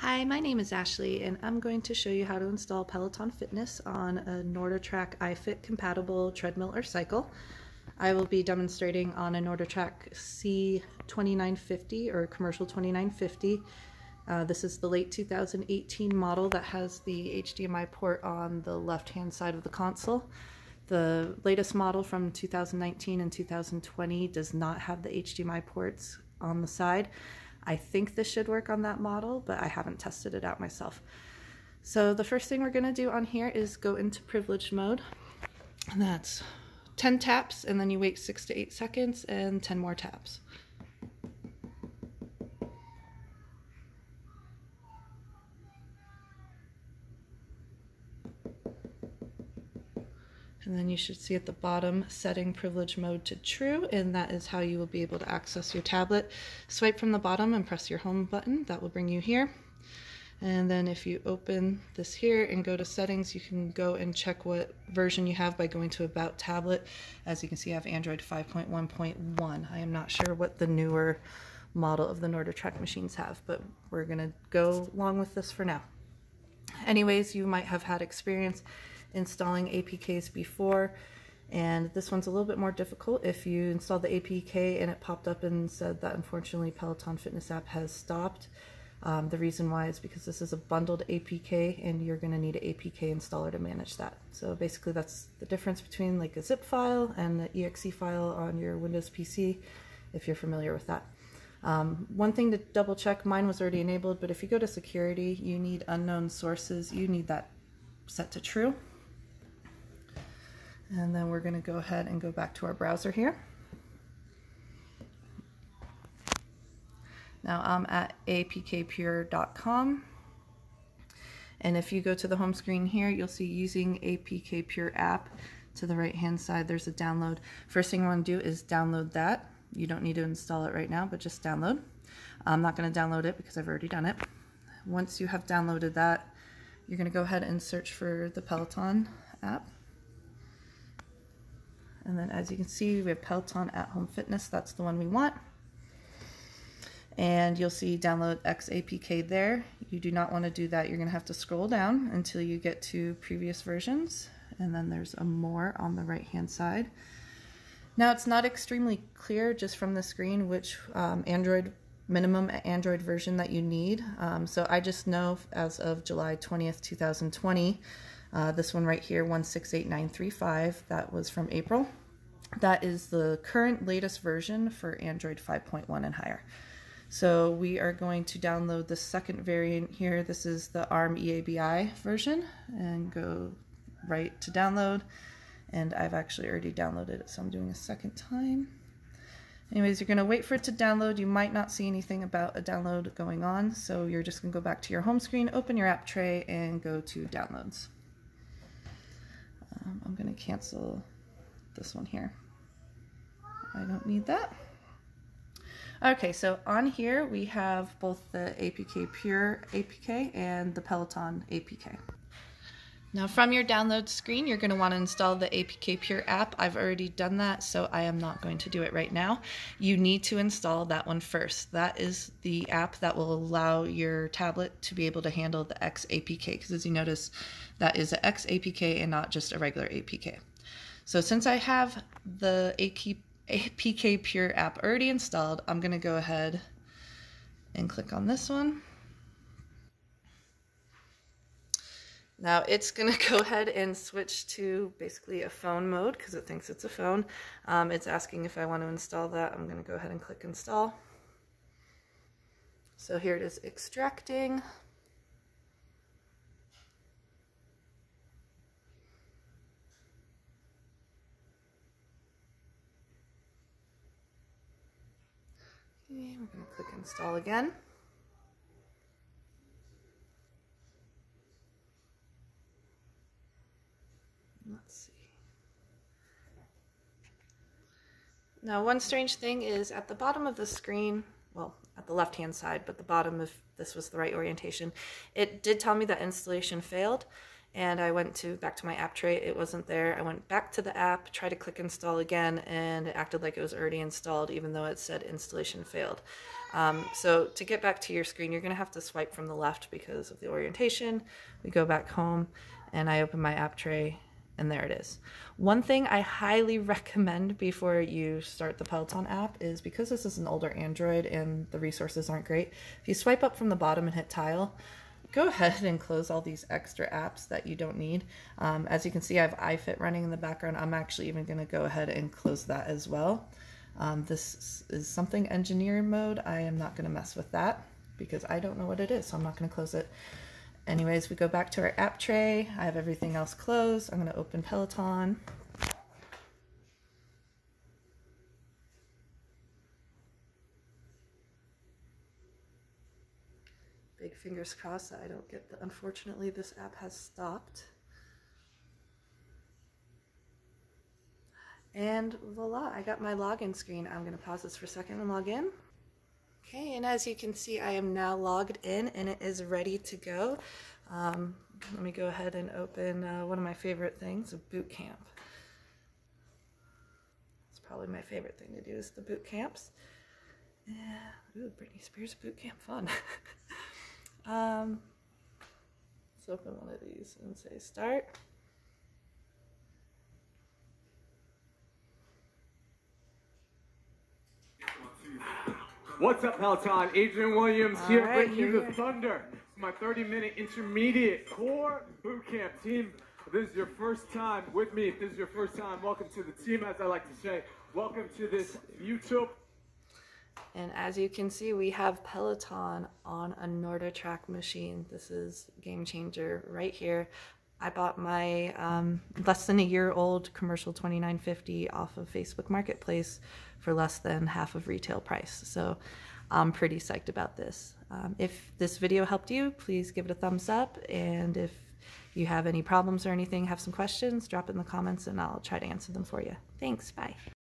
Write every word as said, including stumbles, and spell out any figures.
Hi, my name is Ashley and I'm going to show you how to install Peloton Fitness on a Nordictrack iFit compatible treadmill or cycle. I will be demonstrating on a Nordictrack C twenty-nine fifty or Commercial twenty-nine fifty. Uh, this is the late two thousand eighteen model that has the H D M I port on the left hand side of the console. The latest model from two thousand nineteen and two thousand twenty does not have the H D M I ports on the side. I think this should work on that model, but I haven't tested it out myself. So the first thing we're going to do on here is go into privileged mode, and that's ten taps, and then you wait six to eight seconds and ten more taps. And then you should see at the bottom, setting privilege mode to true, and that is how you will be able to access your tablet. Swipe from the bottom and press your home button. That will bring you here. And then if you open this here and go to settings, you can go and check what version you have by going to About Tablet. As you can see, I have Android five point one point one. I am not sure what the newer model of the Nordictrack machines have, but we're gonna go along with this for now. Anyways, you might have had experience installing A P Ks before, and this one's a little bit more difficult. If you installed the A P K and it popped up and said that unfortunately Peloton Fitness App has stopped, um, the reason why is because this is a bundled A P K and you're going to need an A P K installer to manage that. So basically that's the difference between like a zip file and an E X E file on your Windows P C, if you're familiar with that. Um, one thing to double check, mine was already enabled, but if you go to security, you need unknown sources, you need that set to true. And then we're going to go ahead and go back to our browser here. Now I'm at A P K pure dot com. And if you go to the home screen here, you'll see using A P K Pure app. To the right hand side, there's a download. First thing you want to do is download that. You don't need to install it right now, but just download. I'm not going to download it because I've already done it. Once you have downloaded that, you're going to go ahead and search for the Peloton app. And then as you can see, we have Peloton at Home Fitness. That's the one we want. And you'll see download X A P K there. You do not want to do that. You're going to have to scroll down until you get to previous versions. And then there's a more on the right hand side. Now it's not extremely clear just from the screen which um, Android minimum Android version that you need. Um, so I just know as of July twentieth two thousand twenty, Uh, this one right here, one six eight nine three five, that was from April. That is the current latest version for Android five point one and higher. So we are going to download the second variant here. This is the ARM E A B I version, and go right to download. And I've actually already downloaded it, so I'm doing a second time. Anyways, you're going to wait for it to download. You might not see anything about a download going on, so you're just going to go back to your home screen, open your app tray, and go to downloads. Um, I'm going to cancel this one here. I don't need that. Okay, so on here we have both the A P K Pure A P K and the Peloton A P K. Now from your download screen, you're going to want to install the A P K Pure app. I've already done that, so I am not going to do it right now. You need to install that one first. That is the app that will allow your tablet to be able to handle the X A P K, because as you notice, that is an X A P K and not just a regular A P K. So since I have the A P K Pure app already installed, I'm going to go ahead and click on this one. Now it's going to go ahead and switch to basically a phone mode because it thinks it's a phone. Um, it's asking if I want to install that. I'm going to go ahead and click install. So here it is extracting. Okay, we're going to click install again. Let's see. Now one strange thing is at the bottom of the screen, well at the left hand side, but the bottom, if this was the right orientation, it did tell me that installation failed, and I went to back to my app tray. It wasn't there. I went back to the app, tried to click install again, and it acted like it was already installed even though it said installation failed. Um, so to get back to your screen, you're going to have to swipe from the left because of the orientation. We go back home and I open my app tray and there it is. One thing I highly recommend before you start the Peloton app is, because this is an older Android and the resources aren't great, if you swipe up from the bottom and hit tile, go ahead and close all these extra apps that you don't need. Um, as you can see, I have iFit running in the background. I'm actually even going to go ahead and close that as well. Um, this is something engineer mode. I am not going to mess with that because I don't know what it is, so I'm not going to close it. Anyways, we go back to our app tray. I have everything else closed. I'm going to open Peloton. Big fingers crossed that I don't get the, unfortunately this app has stopped. And voila, I got my login screen. I'm going to pause this for a second and log in. Okay, and as you can see, I am now logged in and it is ready to go. Um, let me go ahead and open uh, one of my favorite things, a boot camp. It's probably my favorite thing to do is the boot camps. Yeah, ooh, Britney Spears boot camp, fun. um, let's open one of these and say start. What's up, Peloton? Adrian Williams All here, right, bringing you here the we Thunder. It's my thirty minute intermediate core boot camp team. If this is your first time with me, if this is your first time, welcome to the team, as I like to say. Welcome to this YouTube. And as you can see, we have Peloton on a Nordictrack machine. This is game changer right here. I bought my um, less than a year old commercial twenty-nine fifty off of Facebook Marketplace for less than half of retail price. So I'm pretty psyched about this. Um, if this video helped you, please give it a thumbs up. And if you have any problems or anything, have some questions, drop it in the comments and I'll try to answer them for you. Thanks, bye.